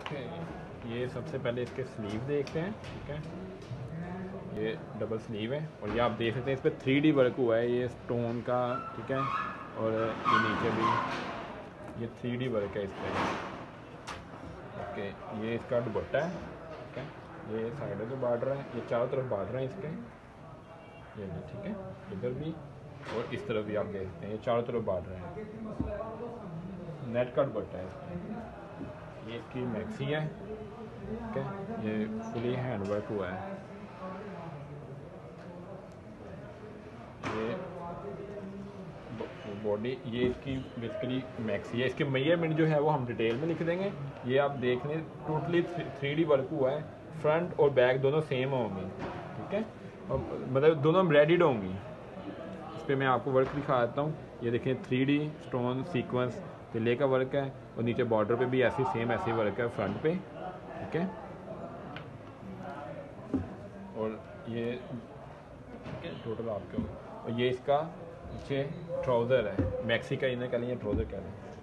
Okay, ये सबसे पहले इसके स्लीव देखते हैं। ठीक है, ये डबल स्लीव है और ये आप देख सकते हैं इस पर 3D वर्क हुआ है, ये स्टोन का। ठीक है, और ये नीचे भी ये 3D वर्क है इस पर। ओके, ये इसका दुपट्टा है। ठीक है, ये साइडों पे बॉर्डर है, ये चारों तरफ बॉर्डर है इसके। ये भी ठीक है, इधर भी और इस तरफ भी आप देख सकते हैं, ये चारों तरफ बॉर्डर है। नेट का दुपट्टा है इसका। ये इसकी मैक्सी है। ठीक है, ये फुली हैंड वर्क हुआ है। ये बॉडी, ये इसकी बेसिकली मैक्सी है। इसके मेजरमेंट जो है वो हम डिटेल में लिख देंगे। ये आप देख लें, टोटली 3D वर्क हुआ है। फ्रंट और बैक दोनों सेम होंगी। ठीक है, और मतलब दोनों एम्ब्रॉयडर्ड होंगी। इस पर मैं आपको वर्क दिखा देता हूँ। ये देखें, 3D स्टोन सीक्वेंस तिल्ले का वर्क है और नीचे बॉर्डर पे भी ऐसी सेम ऐसी वर्क है फ्रंट पे। ठीक है, और ये टोटल आपके, और ये इसका पीछे ट्राउज़र है मैक्सी का, इन्हें कह लें ट्राउज़र कह लें।